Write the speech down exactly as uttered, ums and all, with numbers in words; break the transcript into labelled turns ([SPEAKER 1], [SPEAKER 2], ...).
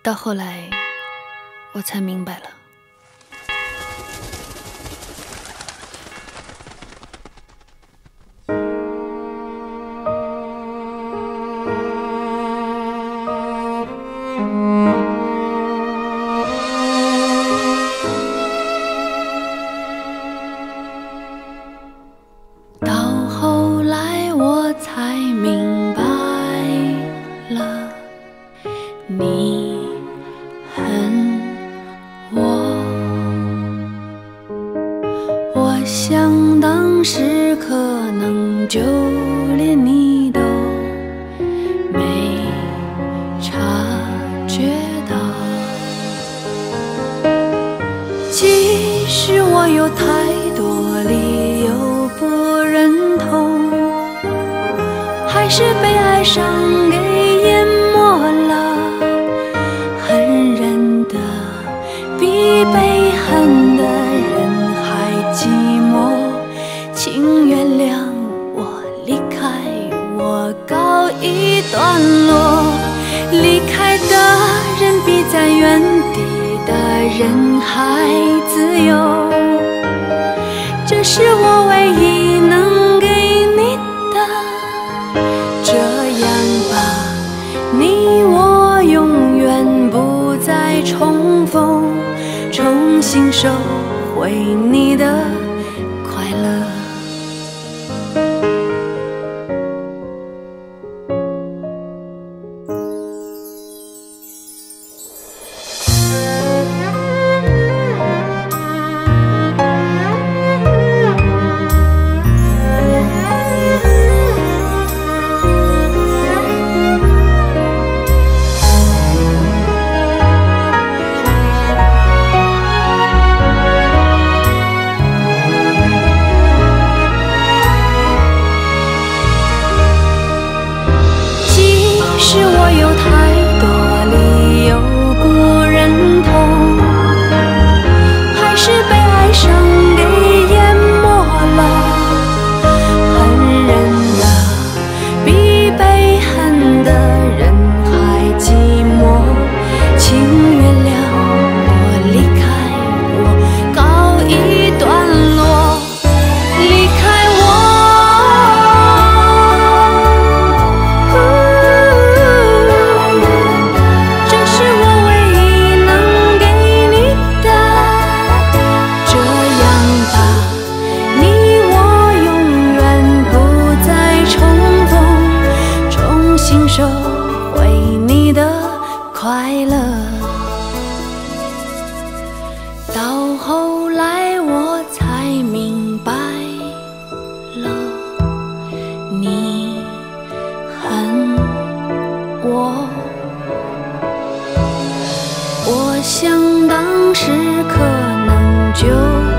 [SPEAKER 1] 到后来，我才明白了。到后来，我才明白了，你恨我。我想当时可能就连你都没察觉到，即使我有太多理由不认同，还是被爱上给淹没了。恨人的比被恨的人还寂寞，请原谅我离开，我告一段落。离开的人比在原地的人还自由，这是我唯一能给你的。这样吧，你我永远不再重逢，重新收回你的快乐。是我有太多理由不认同，还是被爱上给淹没了。恨人的比被恨的人还寂寞，请原谅我离开，我告一段落。离开我收回你的快乐。到后来我才明白了，你恨我。我想当时可能就